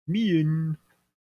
Bien.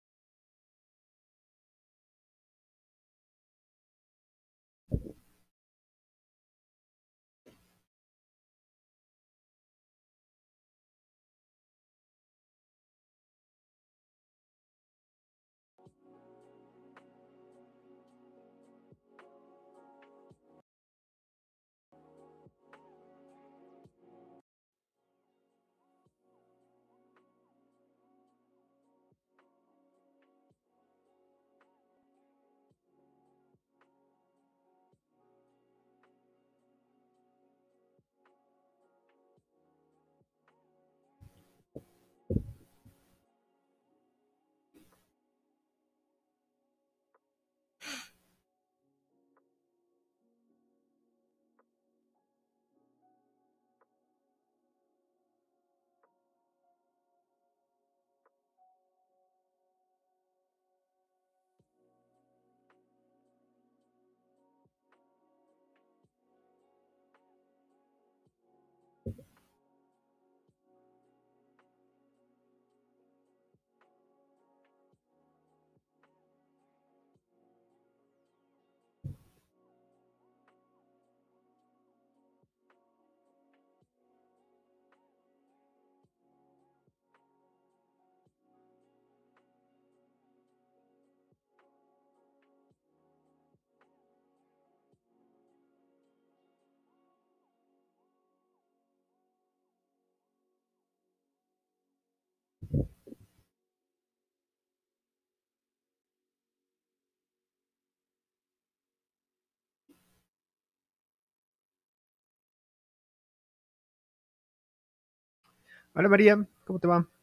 Hola María, ¿cómo te va?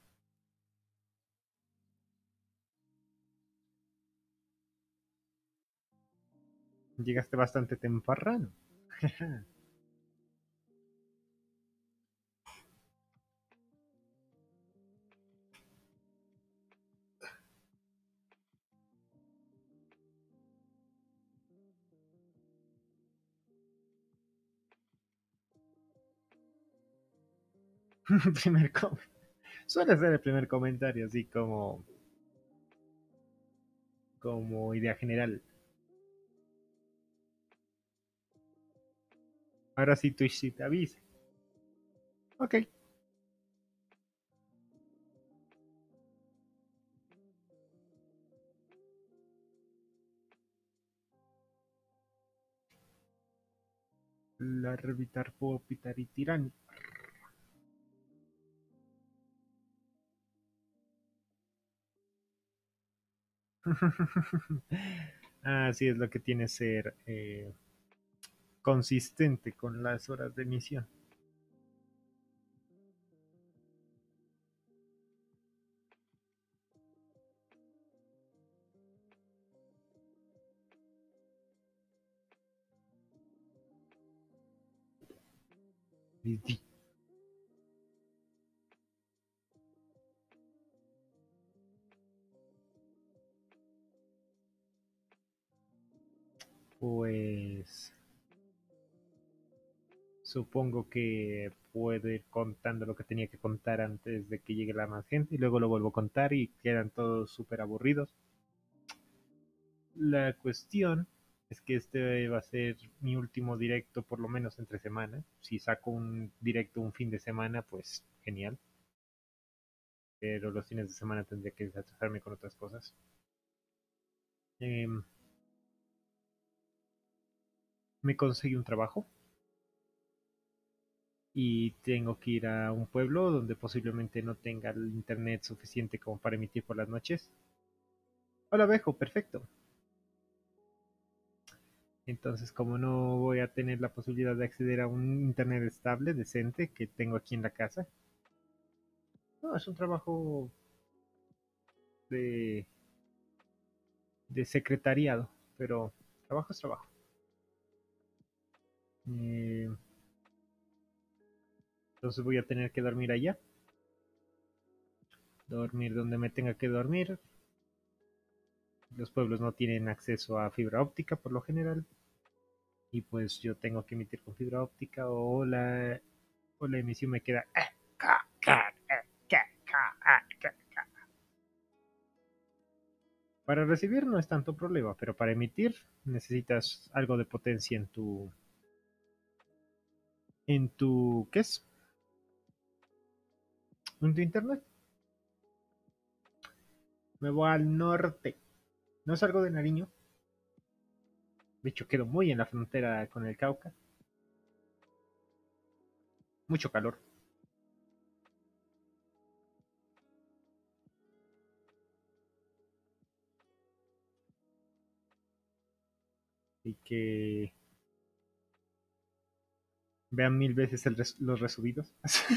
Llegaste bastante temprano. primer com Suele ser el primer comentario, así como idea general. Ahora sí Twitch sí te avisa. Ok. La revitar puedo pitar y tirán. Así es lo que tiene ser consistente con las horas de emisión. Pues supongo que puedo ir contando lo que tenía que contar antes de que llegue la más gente y luego lo vuelvo a contar y quedan todos súper aburridos. La cuestión es que este va a ser mi último directo por lo menos entre semana. Si saco un directo un fin de semana, pues genial. Pero los fines de semana tendría que desatrasarme con otras cosas. Em, Me conseguí un trabajo y tengo que ir a un pueblo donde posiblemente no tenga el internet suficiente como para emitir por las noches. Hola, Bejo, perfecto. Entonces, como no voy a tener la posibilidad de acceder a un internet estable, decente, que tengo aquí en la casa, no, es un trabajo de, de secretariado, pero trabajo es trabajo. Eh, entonces voy a tener que dormir allá, dormir donde me tenga que dormir. Los pueblos no tienen acceso a fibra óptica por lo general, y pues yo tengo que emitir con fibra óptica o la emisión me queda. Para recibir no es tanto problema, pero para emitir necesitas algo de potencia ¿qué es? En tu internet. Me voy al norte. No salgo de Nariño. De hecho, quedo muy en la frontera con el Cauca. Mucho calor. Y que vean mil veces los resubidos.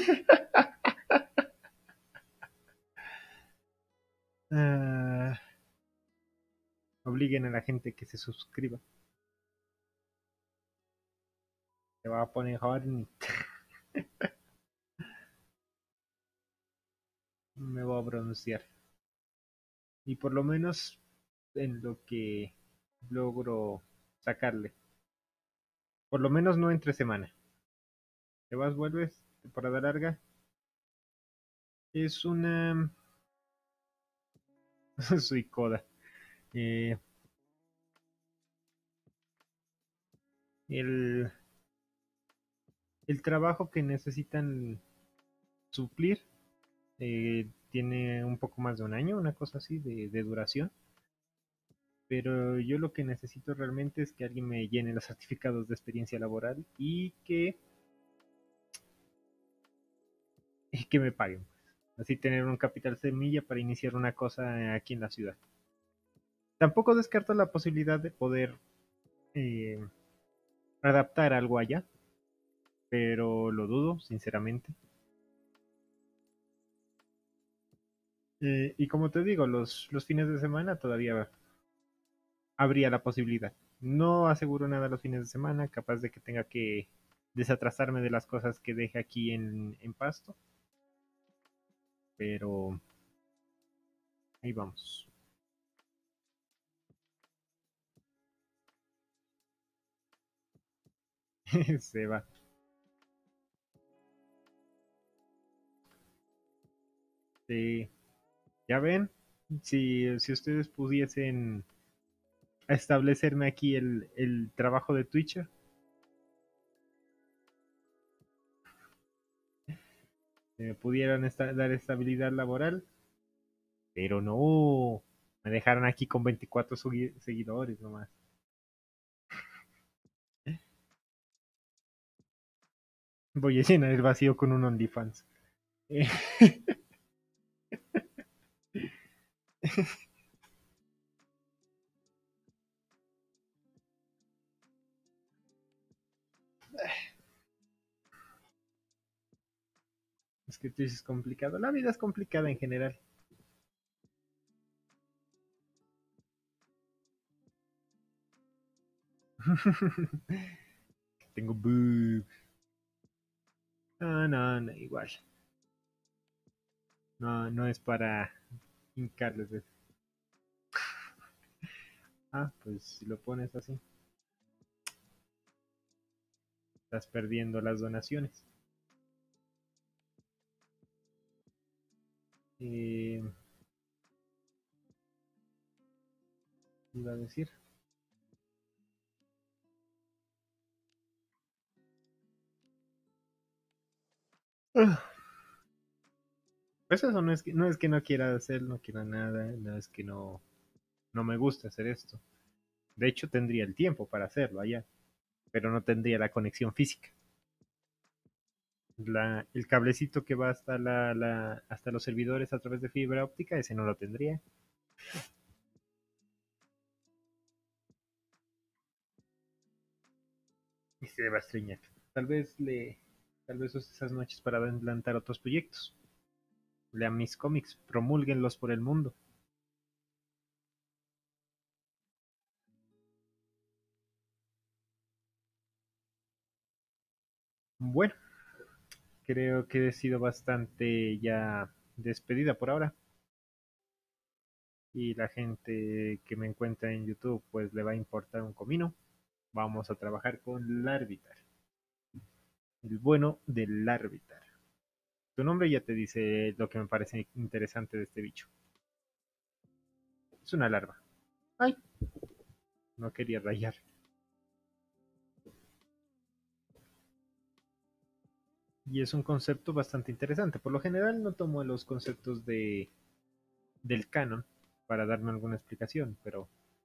Ah, obliguen a la gente que se suscriba. Se va a poner horny. Me voy a broncear. Y por lo menos en lo que logro sacarle. Por lo menos no entre semana. Te vas, vuelves, temporada larga. Es una... Soy coda. Eh, el, el trabajo que necesitan suplir tiene un poco más de un año, una cosa así de duración. Pero yo lo que necesito realmente es que alguien me llene los certificados de experiencia laboral y que me paguen. Así tener un capital semilla para iniciar una cosa aquí en la ciudad. Tampoco descarto la posibilidad de poder eh, adaptar algo allá, pero lo dudo, sinceramente. Y como te digo, los fines de semana todavía habría la posibilidad. No aseguro nada los fines de semana, capaz de que tenga que desatrasarme de las cosas que deje aquí en Pasto, pero ahí vamos. Se va. Sí, ya ven, si ustedes pudiesen establecerme aquí el trabajo de Twitcher, me pudieran dar estabilidad laboral, pero no, me dejaron aquí con 24 seguidores nomás. Voy a llenar el vacío con un OnlyFans. Eh, Es que Twitch es complicado. La vida es complicada en general. Tengo boobs. No, no, no, igual. No, no es para hincarles. Ah, pues si lo pones así, estás perdiendo las donaciones. Eh, iba a decir. Ah, pues eso no es que no quiera hacer, no quiera nada, no es que no me gusta hacer esto. De hecho, tendría el tiempo para hacerlo allá, pero no tendría la conexión física. El cablecito que va hasta los servidores a través de fibra óptica, ese no lo tendría. Y se va a extrañar. Tal vez tal vez use esas noches para adelantar otros proyectos. Lean mis cómics, promúlguenlos por el mundo. Bueno, creo que he sido bastante ya despedida por ahora. Y la gente que me encuentra en YouTube, pues le va a importar un comino. Vamos a trabajar con Larvitar, el bueno del Larvitar. Tu nombre ya te dice lo que me parece interesante de este bicho. Es una larva. Ay, no quería rayar. Y es un concepto bastante interesante. Por lo general no tomo los conceptos del canon para darme alguna explicación, pero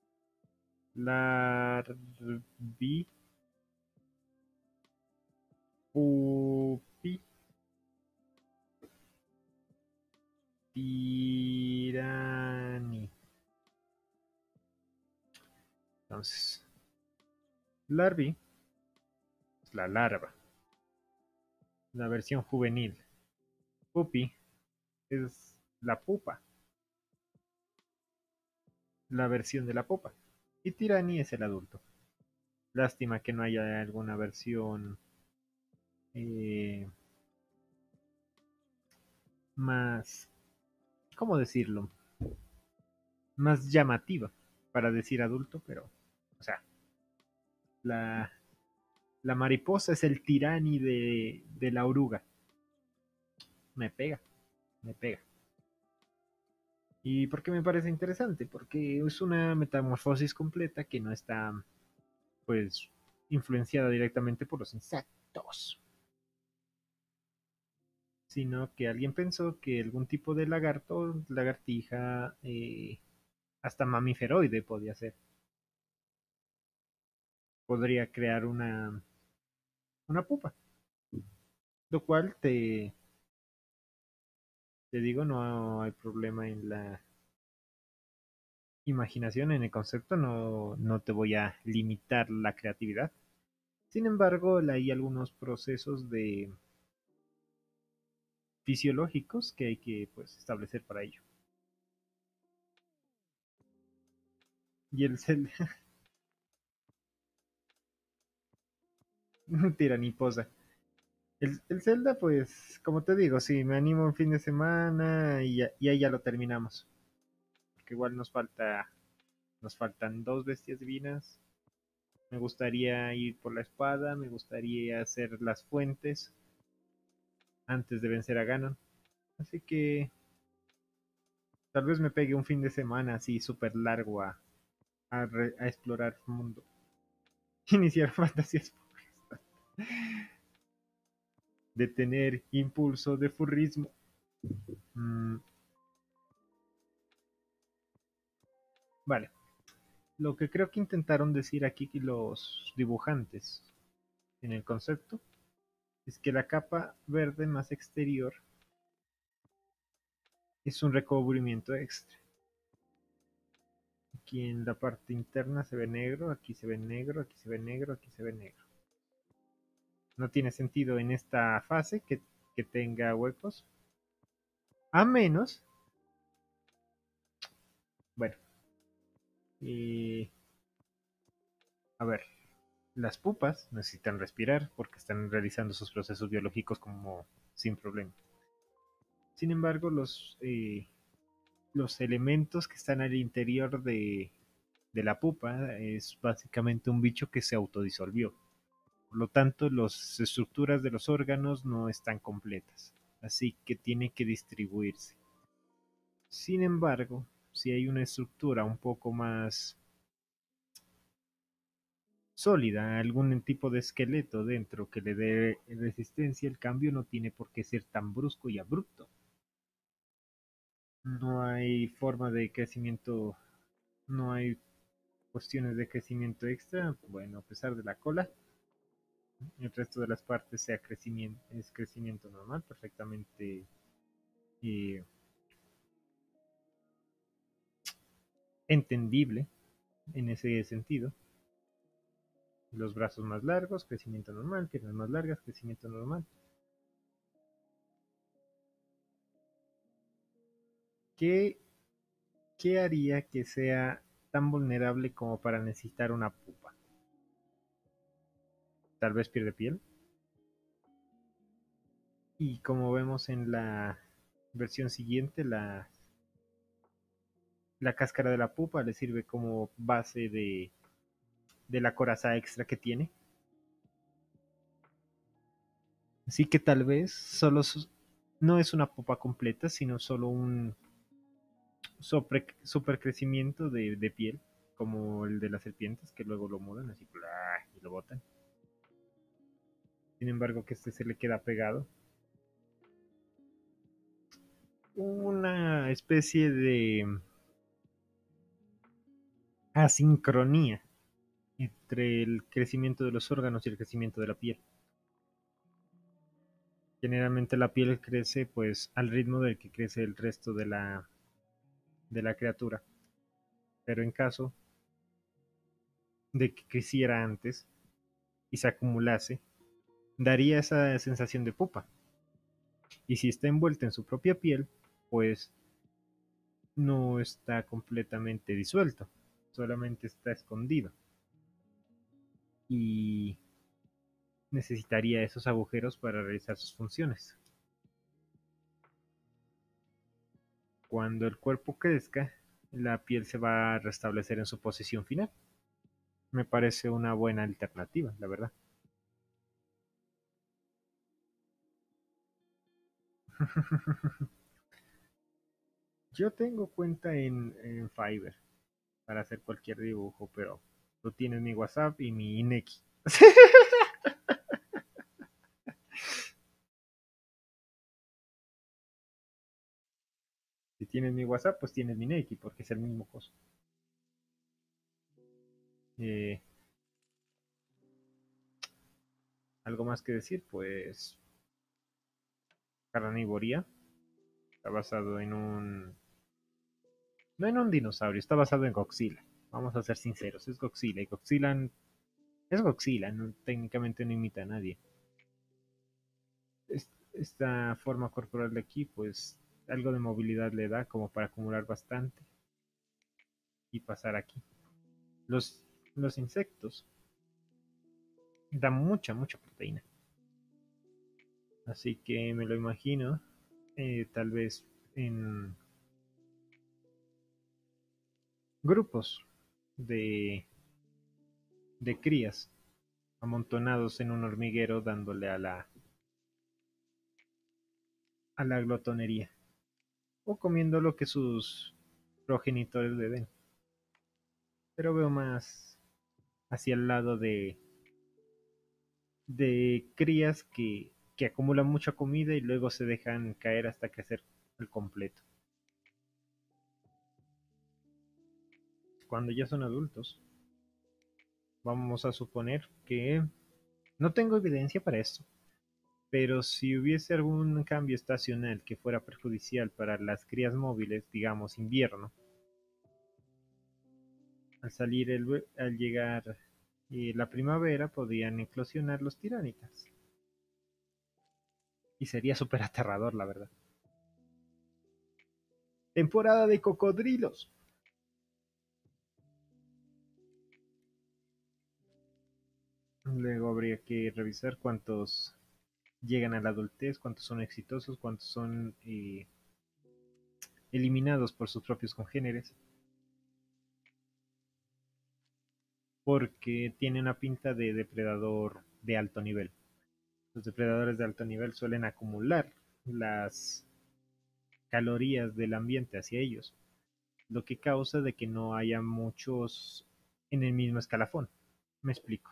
Larvi Pupi Tirani. Entonces, Larvi es la larva, la versión juvenil. Pupi es la pupa, la versión de la pupa. Y Tirani es el adulto. Lástima que no haya alguna versión eh, más, ¿cómo decirlo? Más llamativa para decir adulto, pero, o sea, la, la mariposa es el tirani de la oruga. Me pega, me pega. ¿Y por qué me parece interesante? Porque es una metamorfosis completa que no está, pues, influenciada directamente por los insectos, sino que alguien pensó que algún tipo de lagarto, lagartija, hasta mamíferoide podía ser. Podría crear una pupa, lo cual te digo, no hay problema en la imaginación, en el concepto, no te voy a limitar la creatividad. Sin embargo, hay algunos procesos fisiológicos que hay que pues, establecer para ello. Y el Zelda, tiraniposa. El Zelda, pues, como te digo, sí, me animo un fin de semana y ahí ya lo terminamos. Porque igual nos faltan dos bestias divinas. Me gustaría ir por la espada, me gustaría hacer las fuentes antes de vencer a Ganon. Así que tal vez me pegue un fin de semana así súper largo a explorar el mundo. Iniciar fantasías de tener impulso de furrismo. Mm, vale. Lo que creo que intentaron decir aquí los dibujantes en el concepto es que la capa verde más exterior es un recubrimiento extra. Aquí en la parte interna se ve negro, aquí se ve negro, aquí se ve negro, aquí se ve negro. No tiene sentido en esta fase que tenga huecos, a menos, bueno, a ver, las pupas necesitan respirar porque están realizando sus procesos biológicos como sin problema. Sin embargo, los elementos que están al interior de la pupa es básicamente un bicho que se autodisolvió. Por lo tanto, las estructuras de los órganos no están completas, así que tiene que distribuirse. Sin embargo, si hay una estructura un poco más sólida, algún tipo de esqueleto dentro que le dé resistencia, el cambio no tiene por qué ser tan brusco y abrupto. No hay forma de crecimiento, no hay cuestiones de crecimiento extra. Bueno, a pesar de la cola, el resto de las partes es crecimiento normal, perfectamente eh, entendible en ese sentido. Los brazos más largos, crecimiento normal, piernas más largas, crecimiento normal. ¿Qué, qué haría que sea tan vulnerable como para necesitar una pupa? Tal vez pierde piel. Y como vemos en la versión siguiente, la cáscara de la pupa le sirve como base de la coraza extra que tiene. Así que tal vez no es una pupa completa, sino solo un super crecimiento de piel. como el de las serpientes, que luego lo mudan así ¡plá! Y lo botan. Sin embargo, que este se le queda pegado. Una especie de asincronía entre el crecimiento de los órganos y el crecimiento de la piel. Generalmente la piel crece pues al ritmo del que crece el resto de la criatura. Pero en caso de que creciera antes y se acumulase, daría esa sensación de pupa. Y si está envuelta en su propia piel, pues no está completamente disuelto, solamente está escondido. Y necesitaría esos agujeros para realizar sus funciones. Cuando el cuerpo crezca, la piel se va a restablecer en su posición final. Me parece una buena alternativa, la verdad. Yo tengo cuenta en Fiverr para hacer cualquier dibujo, pero tú tienes mi WhatsApp y mi Ineki. Si tienes mi WhatsApp, pues tienes mi Ineki, porque es el mismo coso. Eh, Algo más que decir, pues carnivoría. Está basado en un... No en un dinosaurio, está basado en Godzilla. Vamos a ser sinceros, es Godzilla. Y Godzilla es Godzilla, no, técnicamente no imita a nadie. Esta forma corporal de aquí, pues algo de movilidad le da como para acumular bastante y pasar aquí. Los, los insectos dan mucha proteína. Así que me lo imagino, tal vez en grupos de, de crías amontonados en un hormiguero dándole a la glotonería o comiendo lo que sus progenitores le den. Pero veo más hacia el lado de crías que acumulan mucha comida y luego se dejan caer hasta crecer al completo. Cuando ya son adultos, vamos a suponer que no tengo evidencia para esto, pero si hubiese algún cambio estacional que fuera perjudicial para las crías móviles, digamos invierno, al llegar la primavera podían eclosionar los tiránitas. Y sería súper aterrador, la verdad. Temporada de cocodrilos. Luego habría que revisar cuántos llegan a la adultez, cuántos son exitosos, cuántos son eliminados por sus propios congéneres, porque tiene una pinta de depredador de alto nivel. Los depredadores de alto nivel suelen acumular las calorías del ambiente hacia ellos, lo que causa de que no haya muchos en el mismo escalafón. Me explico.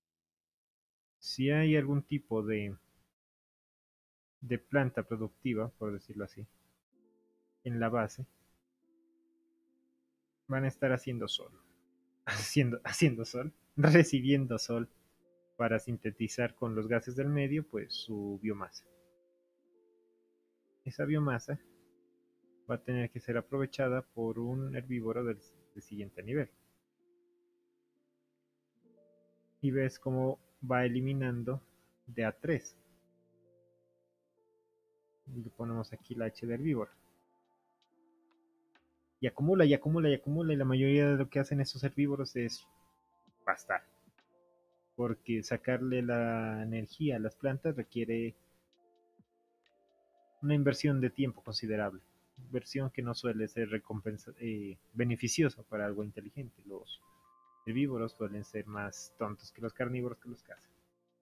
Si hay algún tipo de planta productiva, por decirlo así, en la base, van a estar haciendo sol, haciendo sol, recibiendo sol para sintetizar con los gases del medio, pues su biomasa. Esa biomasa va a tener que ser aprovechada por un herbívoro del siguiente nivel. Y ves cómo va eliminando de A3. Le ponemos aquí la H de herbívoro. Y acumula y acumula y acumula. Y la mayoría de lo que hacen esos herbívoros es pastar. Porque sacarle la energía a las plantas requiere una inversión de tiempo considerable. Inversión que no suele ser beneficiosa para algo inteligente. Los herbívoros suelen ser más tontos que los carnívoros que los cazan.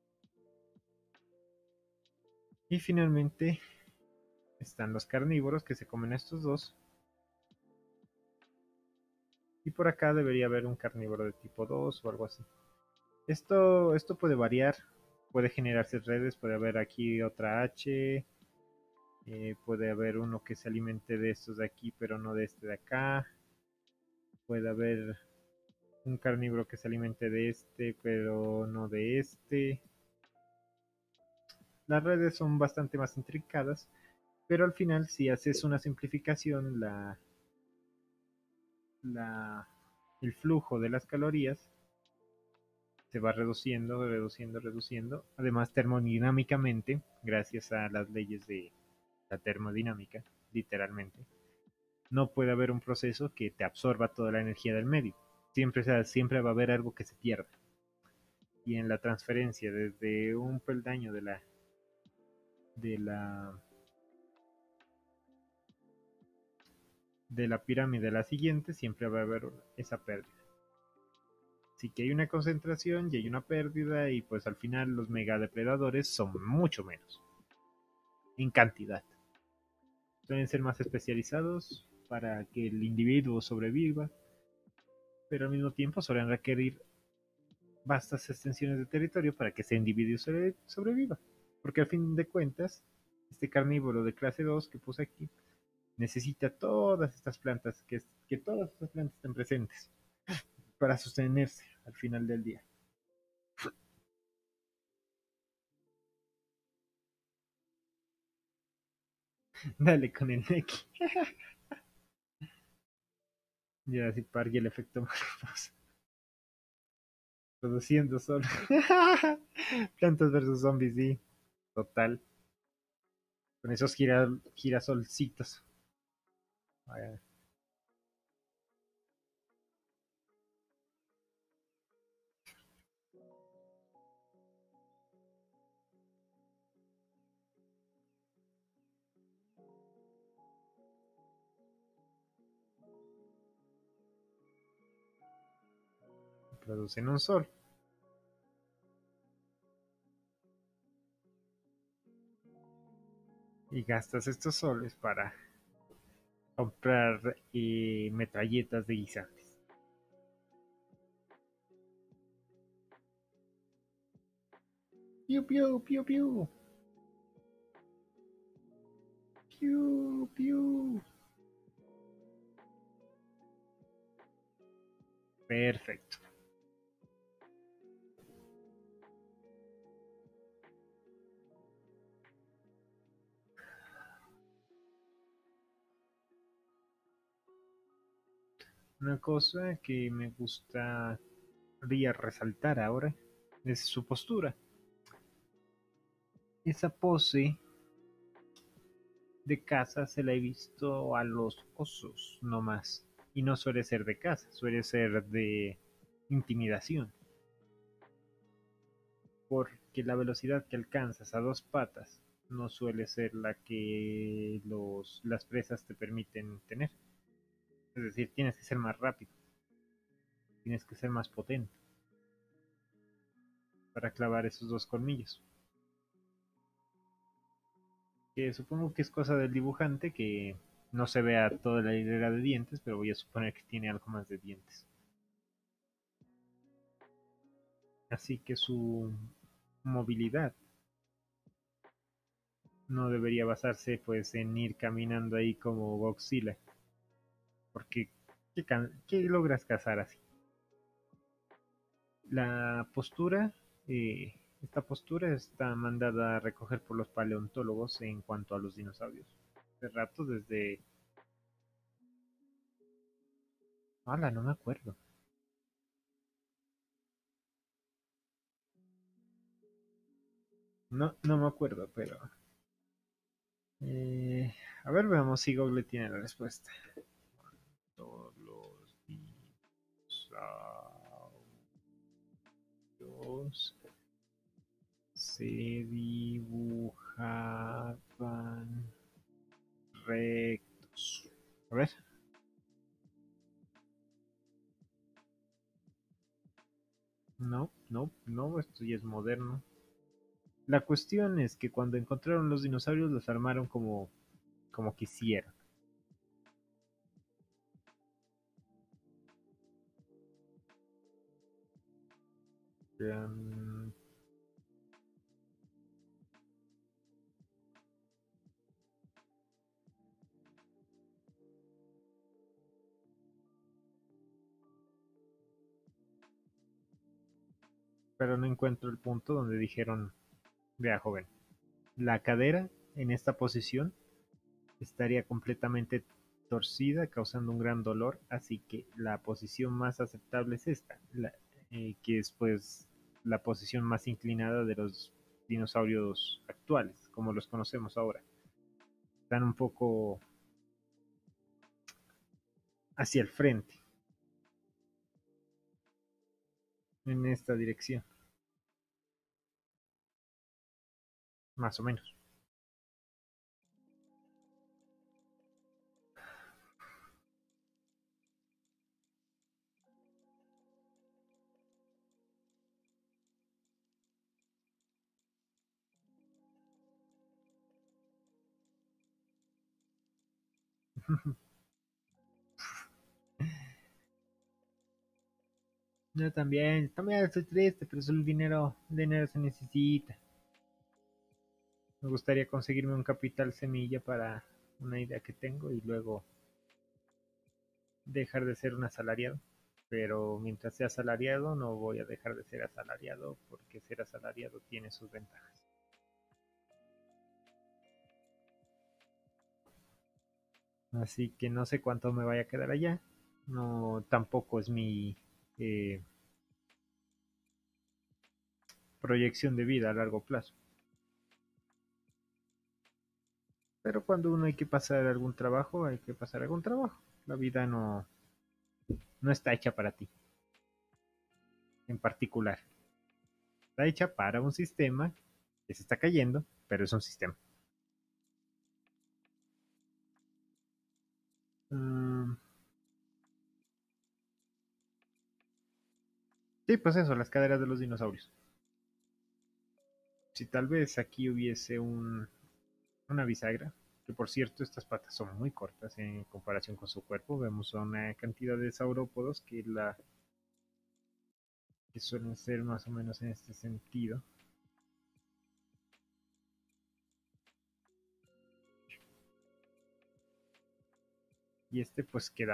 Y finalmente están los carnívoros que se comen a estos dos Y por acá debería haber un carnívoro de tipo 2 o algo así. Esto puede variar, puede generarse redes, puede haber aquí otra H, puede haber uno que se alimente de estos de aquí, pero no de este de acá. Puede haber un carnívoro que se alimente de este, pero no de este. Las redes son bastante más intrincadas, pero al final si haces una simplificación, la, el flujo de las calorías se va reduciendo, reduciendo, reduciendo. Además, termodinámicamente, gracias a las leyes de la termodinámica, literalmente, no puede haber un proceso que te absorba toda la energía del medio. Siempre, o sea, siempre va a haber algo que se pierda. Y en la transferencia desde un peldaño de la, de la pirámide a la siguiente, siempre va a haber esa pérdida. Así que hay una concentración y hay una pérdida y pues al final los megadepredadores son mucho menos en cantidad. Suelen ser más especializados para que el individuo sobreviva, pero al mismo tiempo suelen requerir vastas extensiones de territorio para que ese individuo sobreviva. Porque al fin de cuentas, este carnívoro de clase 2 que puse aquí necesita todas estas plantas, que todas estas plantas estén presentes para sostenerse al final del día. Dale con el Neki. Jurassic Park y el efecto mariposa. Produciendo solo. Plantas versus zombies, sí. Total. Con esos girasolcitos. Vaya, producen un sol. Y gastas estos soles para comprar metralletas de guisantes. Piu, piu, piu, piu. Piu, piu. Perfecto. Una cosa que me gustaría resaltar ahora es su postura. Esa pose de caza se la he visto a los osos, no más. Y no suele ser de caza, suele ser de intimidación. Porque la velocidad que alcanzas a dos patas no suele ser la que las presas te permiten tener. Es decir, tienes que ser más rápido, tienes que ser más potente para clavar esos dos colmillos. Que supongo que es cosa del dibujante que no se vea toda la hilera de dientes, pero voy a suponer que tiene algo más de dientes. Así que su movilidad no debería basarse pues en ir caminando ahí como Godzilla, porque ¿qué logras cazar así? La postura, esta postura está mandada a recoger por los paleontólogos en cuanto a los dinosaurios. De rato desde... ¡Hala! No me acuerdo. No, no me acuerdo, pero... a ver, veamos si Google tiene la respuesta. Todos los dinosaurios se dibujaban rectos. A ver. No, no, no, esto ya es moderno. La cuestión es que cuando encontraron los dinosaurios los armaron como quisieron. Em, pero no encuentro el punto donde dijeron, vea joven, la cadera en esta posición estaría completamente torcida, causando un gran dolor, así que la posición más aceptable es esta, que es pues la posición más inclinada de los dinosaurios actuales, como los conocemos ahora. Están un poco hacia el frente, en esta dirección, más o menos. Yo también estoy triste, pero el dinero se necesita. Me gustaría conseguirme un capital semilla para una idea que tengo y luego dejar de ser un asalariado. Pero mientras sea asalariado, no voy a dejar de ser asalariado porque ser asalariado tiene sus ventajas. Así que no sé cuánto me vaya a quedar allá. No, tampoco es mi eh, proyección de vida a largo plazo. Pero cuando uno hay que pasar algún trabajo, hay que pasar algún trabajo. La vida no está hecha para ti, en particular. Está hecha para un sistema que se está cayendo, pero es un sistema. Mm, sí, pues eso, las caderas de los dinosaurios. Si tal vez aquí hubiese una bisagra, que por cierto estas patas son muy cortas en comparación con su cuerpo, vemos una cantidad de saurópodos que suelen ser más o menos en este sentido. Y este pues queda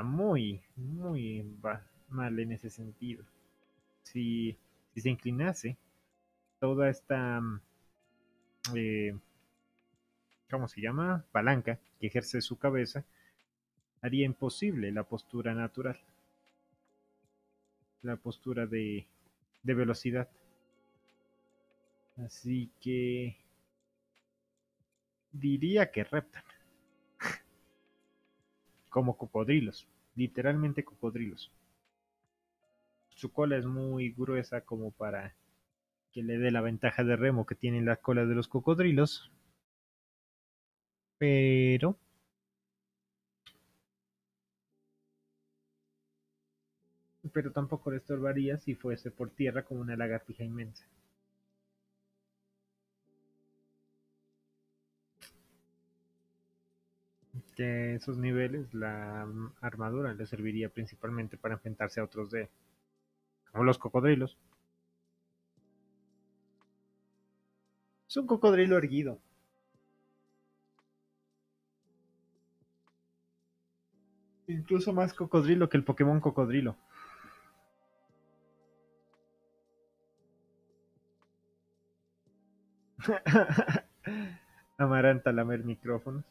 mal en ese sentido. Si, si se inclinase, toda esta, eh, ¿cómo se llama? Palanca que ejerce su cabeza haría imposible la postura natural, la postura de velocidad. Así que diría que reptan, como cocodrilos, literalmente cocodrilos. Su cola es muy gruesa como para que le dé la ventaja de remo que tienen las colas de los cocodrilos, pero, pero tampoco le estorbaría si fuese por tierra como una lagartija inmensa. Que esos niveles la armadura le serviría principalmente para enfrentarse a otros de como los cocodrilos. Es un cocodrilo erguido. Incluso más cocodrilo que el Pokémon cocodrilo. Amaranta lamer micrófonos.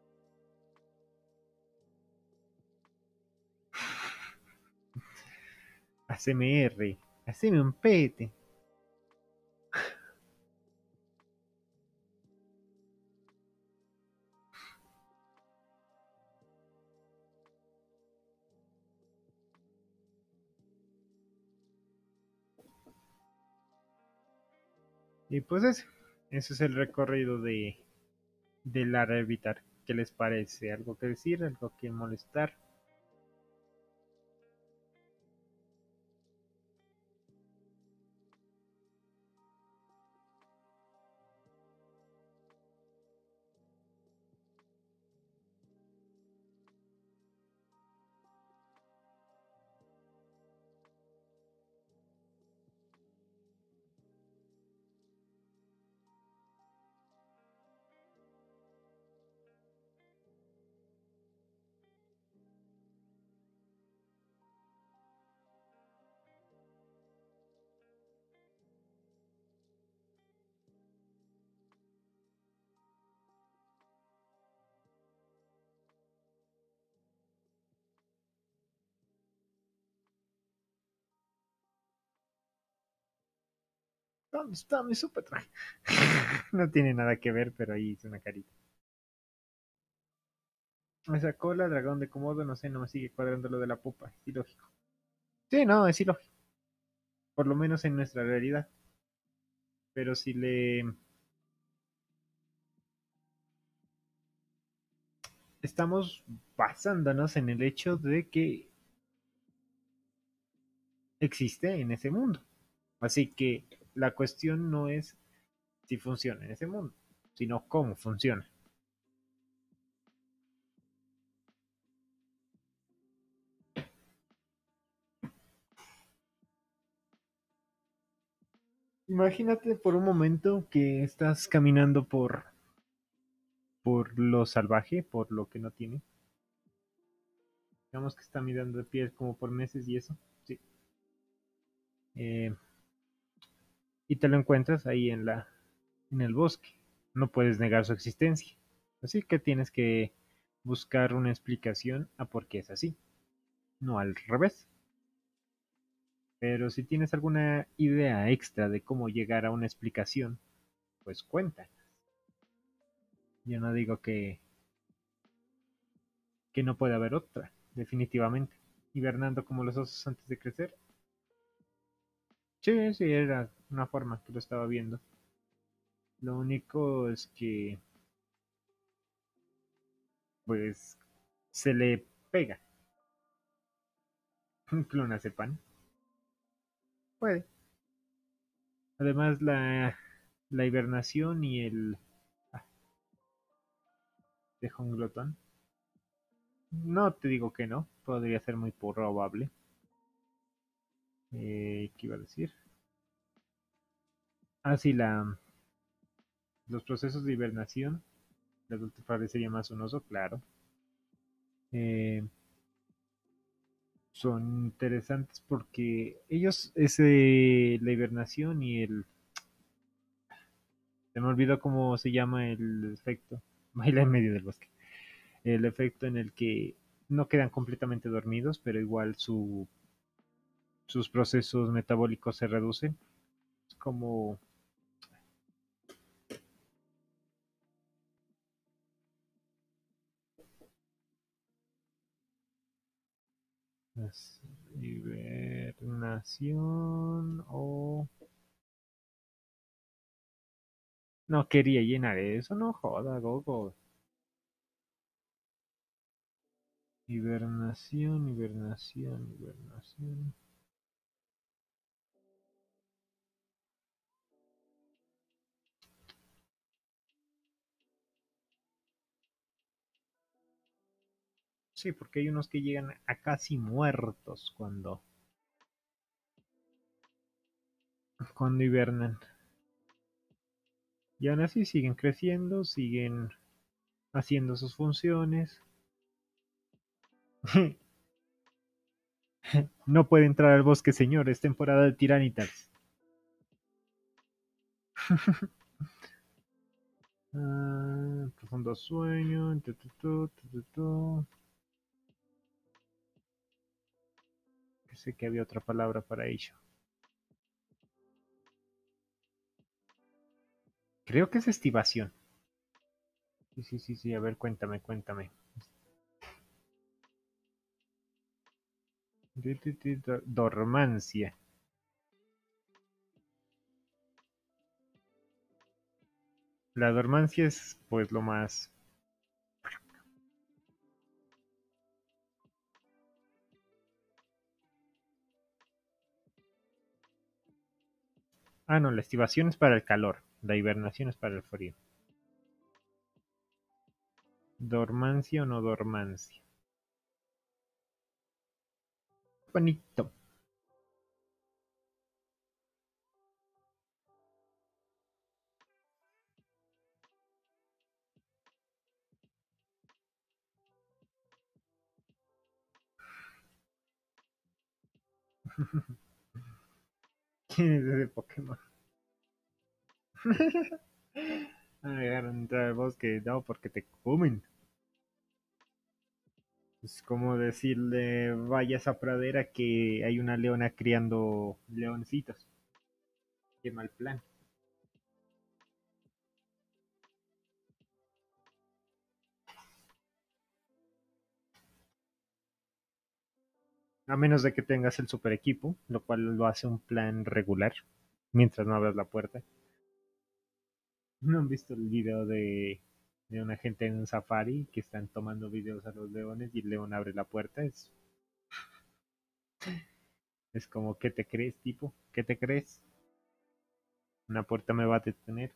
ACMR. Haceme un pete. Y pues ese es el recorrido de Lara Evitar. ¿Qué les parece? ¿Algo que decir? ¿Algo que molestar? ¿Dónde está mi super traje? No tiene nada que ver, pero ahí hice una carita. Esa cola, dragón de Komodo, no sé, no me sigue cuadrando lo de la pupa. Es ilógico. Sí, no, es ilógico. Por lo menos en nuestra realidad. Pero si le estamos basándonos en el hecho de que existe en ese mundo. Así que la cuestión no es si funciona en ese mundo, sino cómo funciona. Imagínate por un momento que estás caminando por lo salvaje, por lo que no tiene. Digamos que está mirando de pies como por meses y eso. Sí. Eh, y te lo encuentras ahí en el bosque. No puedes negar su existencia. Así que tienes que buscar una explicación a por qué es así. No al revés. Pero si tienes alguna idea extra de cómo llegar a una explicación, pues cuenta. Yo no digo que no puede haber otra, definitivamente. Hibernando como los osos antes de crecer. Sí, sí, era una forma que lo estaba viendo. Lo único es que, pues, se le pega un clonazepam. Puede. Además, la hibernación y el ah, de Jonglotón. No te digo que no, podría ser muy probable. ¿Qué iba a decir? Ah, sí, los procesos de hibernación. El adulto parecería más un oso, claro. Eh, Son interesantes porque ellos, la hibernación y el... Se me olvidó cómo se llama el efecto. Baila en medio del bosque. El efecto en el que no quedan completamente dormidos, pero igual sus procesos metabólicos se reducen. Es como... es hibernación o... No quería llenar eso, no joda, Gogo. Hibernación, hibernación, hibernación. Sí, porque hay unos que llegan a casi muertos cuando hibernan. Y aún así siguen creciendo, siguen haciendo sus funciones. No puede entrar al bosque, señor, es temporada de tiranitas. Profundo sueño. Sé que había otra palabra para ello. Creo que es estivación. Sí, sí, sí, sí. A ver, cuéntame, cuéntame. Dormancia. La dormancia es pues lo más... Ah, no, la estivación es para el calor. La hibernación es para el frío. Dormancia o no dormancia. Bonito. ¿Quién es ese Pokémon? Agarran entrar al bosque, no, porque te comen. Es como decirle, vaya a esa pradera que hay una leona criando leoncitos. Qué mal plan. A menos de que tengas el super equipo, lo cual lo hace un plan regular, mientras no abras la puerta. ¿No han visto el video de una gente en un safari que están tomando videos a los leones y el león abre la puerta? Es como, ¿qué te crees, tipo? ¿Qué te crees? ¿Una puerta me va a detener?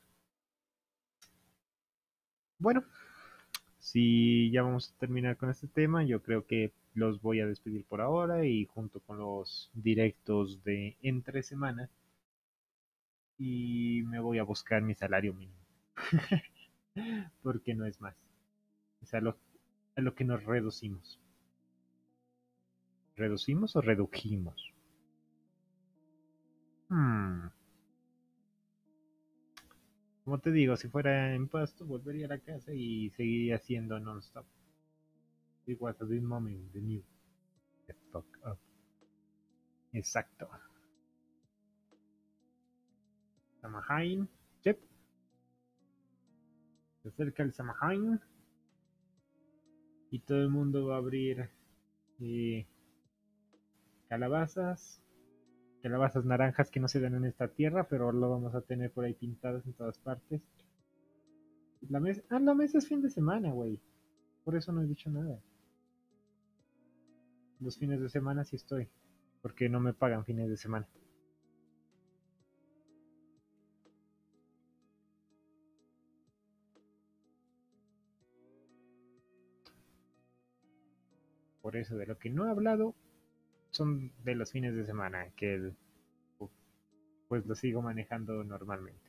Bueno, si ya vamos a terminar con este tema, yo creo que los voy a despedir por ahora y junto con los directos de entre semana y me voy a buscar mi salario mínimo. Porque no es más. Es a lo que nos reducimos. ¿Reducimos o redujimos? Hmm, Como te digo, si fuera en Pasto, volvería a la casa y seguiría haciendo non-stop. It was a big moment, the new. The fuck up. Exacto. Samahain. Yep. Se acerca el Samahain y todo el mundo va a abrir eh, calabazas. Calabazas naranjas que no se dan en esta tierra, pero lo vamos a tener por ahí pintadas en todas partes. La mesa es fin de semana, güey. Por eso no he dicho nada. Los fines de semana sí estoy. Porque no me pagan fines de semana. Por eso de lo que no he hablado son de los fines de semana. Que pues lo sigo manejando normalmente.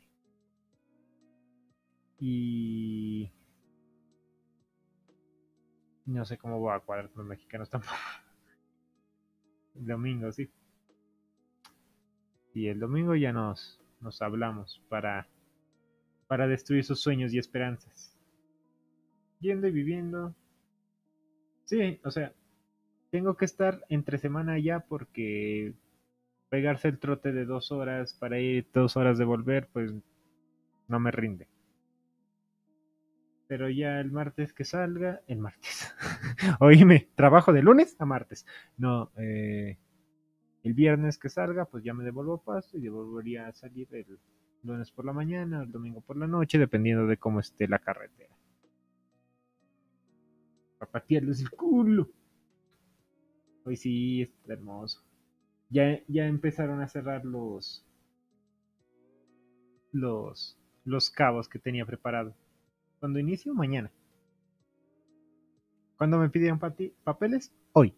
Y no sé cómo voy a cuadrar con los mexicanos tampoco. El domingo, sí. Y el domingo ya nos hablamos para destruir sus sueños y esperanzas. Yendo y viviendo. Sí, o sea, tengo que estar entre semana ya porque pegarse el trote de 2 horas para ir 2 horas de volver, pues no me rinde. Pero ya el martes que salga, el martes. Oíme, trabajo de lunes a martes. No, el viernes que salga, pues ya me devuelvo a Pasto y devolvería a salir el lunes por la mañana, el domingo por la noche, dependiendo de cómo esté la carretera. Para patearles el culo. Hoy sí, está hermoso. Ya empezaron a cerrar los cabos que tenía preparado. Cuando inicio, mañana. Cuando me pidieron papeles, hoy.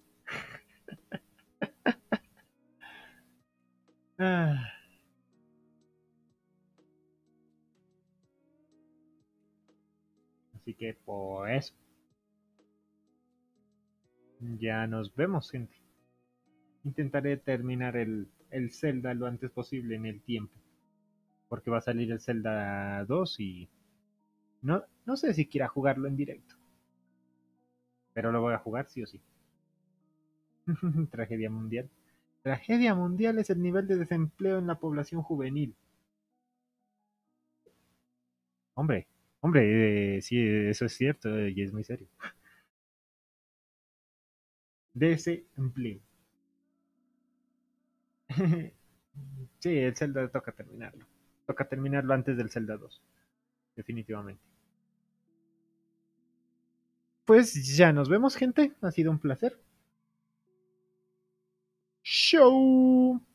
Ah, así que pues ya nos vemos, gente. Intentaré terminar el Zelda lo antes posible en el tiempo. Porque va a salir el Zelda 2 y no sé si quiera jugarlo en directo. Pero lo voy a jugar sí o sí. Tragedia mundial. Tragedia mundial es el nivel de desempleo en la población juvenil. Hombre, hombre, sí, eso es cierto y es muy serio. Desempleo. Sí, el Zelda toca terminarlo. Toca terminarlo antes del Zelda 2, definitivamente. Pues ya nos vemos, gente. Ha sido un placer. Show.